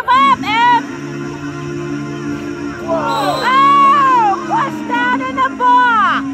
Move up, Em! Whoa. Oh! Push down in the box!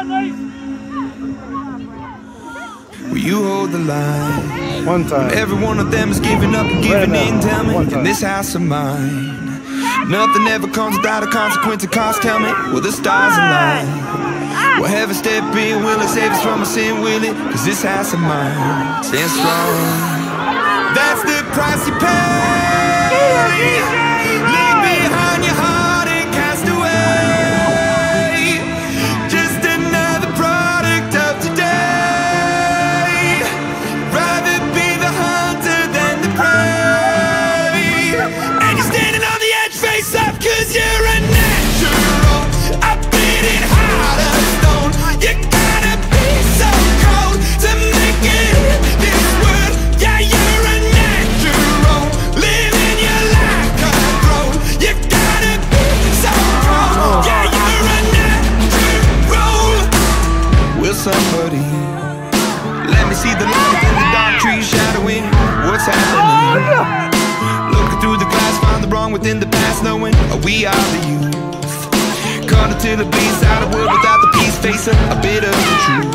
Will you hold the line? One time. Every one of them is giving up and giving in. Tell me, in this house of mine, nothing ever comes without a consequence of cost. Tell me, will the stars align? Will heaven step in? Will it save us from our sin? Will it? Cause this house of mine stands strong. That's the price you pay. Leave behind your heart and cast away. Just another product of today. Rather be the hunter than the prey. And you're standing on the edge, face up, cause you're a natural. I beat it hard as stone. You gotta be so cold to make it in this world. Yeah, you're a natural, living your life control. You gotta be so cold. Yeah, you're a natural. Will somebody let me see the light in the dark trees shadowing what's happening? Looking through the glass, find the wrong within the past, knowing we are the youth. Caught until it bleeds out of world without the peace, facing a bit of the truth.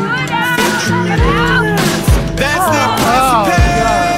That's the price you pay.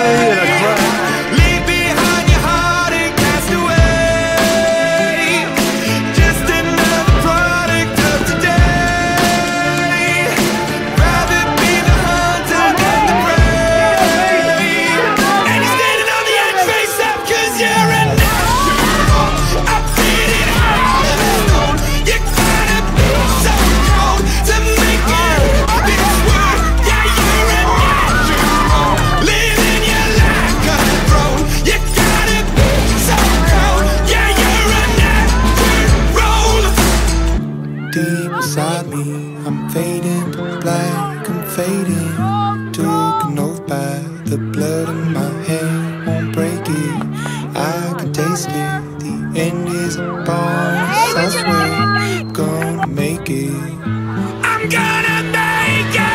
Leave behind your heart and cast away. Just another product of today. Rather be the hunter than the prey. And you're standing on the edge, face up, cause you're a natural. I beat it hard as stone. You gotta be so cold to make it in this world. Yeah, you're a natural, living your life control. You gotta be so cold. Yeah, you're a natural. Deep inside me, I'm fading black, I'm fading. Took an oath by the blood in my hand, won't break it. I can taste it, the end is upon us, I swear. Gonna make it, I'm gonna make it.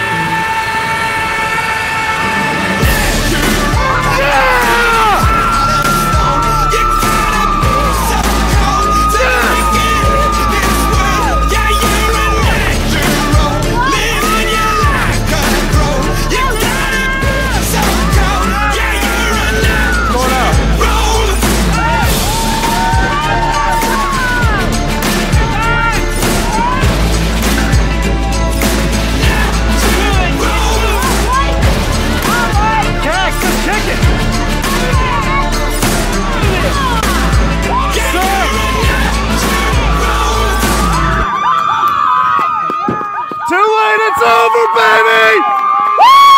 Too late, it's over, baby! Woo!